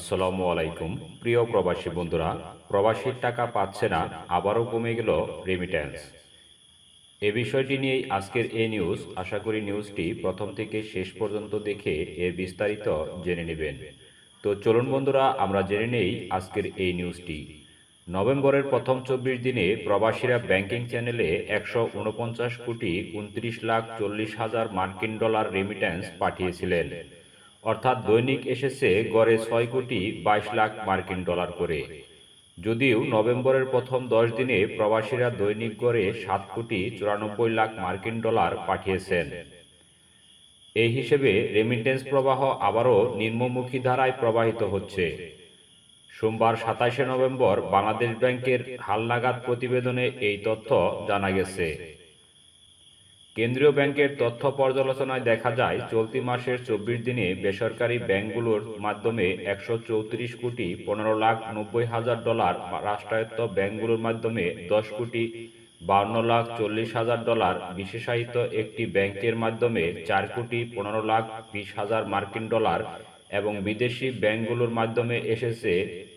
আসসালামু আলাইকুম। প্রিয় প্রবাসী বন্ধুরা, প্রবাসীর টাকা পাচ্ছে না, আবারও কমে গেল রেমিট্যান্স। এ বিষয়টি নিয়েই আজকের এই নিউজ। আশা করি নিউজটি প্রথম থেকে শেষ পর্যন্ত দেখে এর বিস্তারিত জেনে নেবেন। তো চলুন বন্ধুরা, আমরা জেনে নেই আজকের এই নিউজটি। নভেম্বরের প্রথম 24 দিনে প্রবাসীরা ব্যাংকিং চ্যানেলে 149,29,40,000 মার্কিন ডলার রেমিট্যান্স পাঠিয়েছিলেন। অর্থাৎ দৈনিক এসেছে গড়ে 6,22,00,000 মার্কিন ডলার করে। যদিও নভেম্বরের প্রথম 10 দিনে প্রবাসীরা দৈনিক গড়ে 7,94,00,000 মার্কিন ডলার পাঠিয়েছেন। এই হিসেবে রেমিটেন্স প্রবাহ আবারও নিম্নমুখী ধারায় প্রবাহিত হচ্ছে। সোমবার 27 নভেম্বর বাংলাদেশ ব্যাংকের হালনাগাদ প্রতিবেদনে এই তথ্য জানা গেছে। কেন্দ্রীয় ব্যাংকের তথ্য পর্যালোচনায় দেখা যায়, চলতি মাসের 24 দিনে বেসরকারি ব্যাংকগুলোর মাধ্যমে 134,15,90,000 ডলার, রাষ্ট্রায়ত্ত ব্যাংকগুলোর মাধ্যমে 10,52,40,000 ডলার, বিশেষায়িত একটি ব্যাংকের মাধ্যমে 4,15,20,000 মার্কিন ডলার এবং বিদেশি ব্যাংকগুলোর মাধ্যমে এসেছে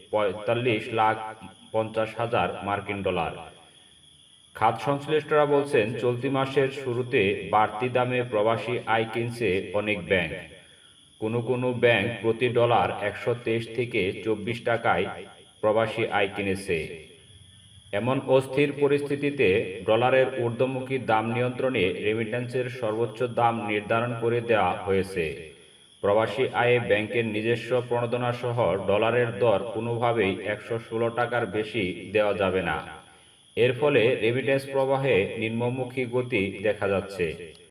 45,50,000 মার্কিন ডলার। খাত সংশ্লিষ্টরা বলছেন, চলতি মাসের শুরুতে বাড়তি দামে প্রবাসী আয় কিনছে অনেক ব্যাংক। কোনো ব্যাংক প্রতি ডলার 123 থেকে 24 টাকায় প্রবাসী আয় কিনেছে। এমন অস্থির পরিস্থিতিতে ডলারের ঊর্ধ্বমুখী দাম নিয়ন্ত্রণে রেমিট্যান্সের সর্বোচ্চ দাম নির্ধারণ করে দেওয়া হয়েছে। প্রবাসী আয়ে ব্যাংকের নিজস্ব প্রণোদনা সহ ডলারের দর কোনোভাবেই 116 টাকার বেশি দেওয়া যাবে না। এর ফলে রেমিট্যান্স প্রবাহে নিম্নমুখী গতি দেখা যাচ্ছে।